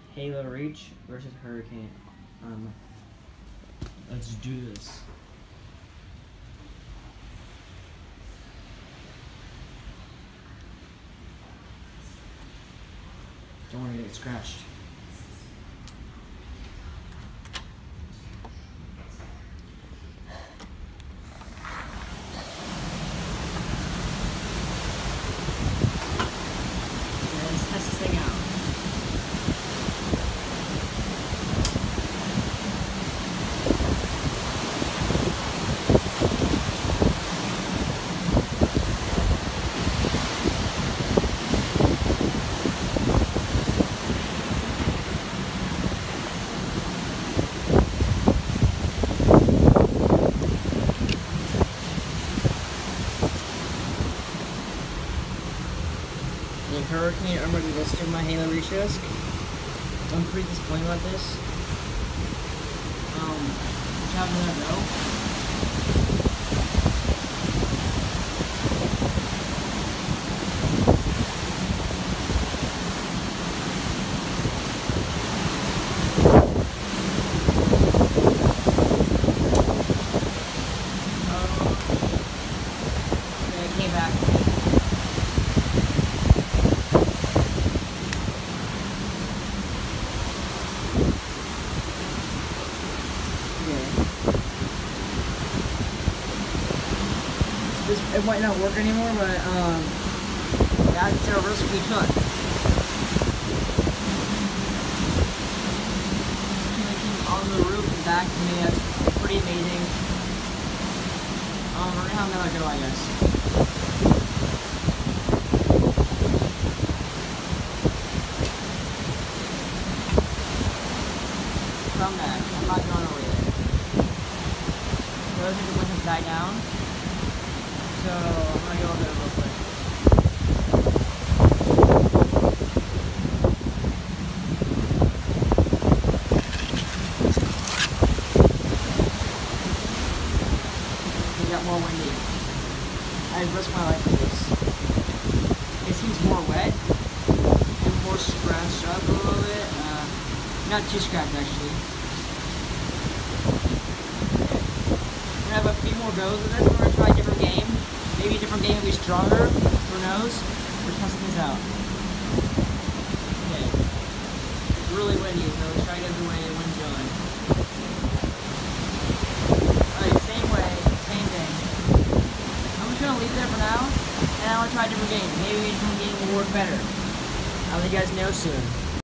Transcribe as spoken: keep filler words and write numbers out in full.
Halo Reach versus Hurricane. Um, let's do this. Don't want to get scratched. Let's test this thing out. The Hurricane Irma did this to my Halo Reach disc. I'm pretty disappointed about this. Um, which how did that go? Um, okay, it came back. This, it might not work anymore, but um, that's a risk we took. On the roof and back to me, that's pretty amazing. Um, we're gonna have another go, I guess. Come back. I'm not going over there. Those are the ones that die down. So I'm gonna go over there real quick. It got more windy. I risked my life for this. It seems more wet and more scratched up a little bit. Uh, not too scratched actually. We're gonna have a few more goes with this. We're gonna try a different game. Maybe a different game will be stronger. Who knows? We're testing this out. Okay. It's really windy, so let's try to get the way the wind's going. Alright, same way, same thing. I'm just gonna leave it there for now, and I wanna try a different game. Maybe a different game will work better. I'll let you guys know soon.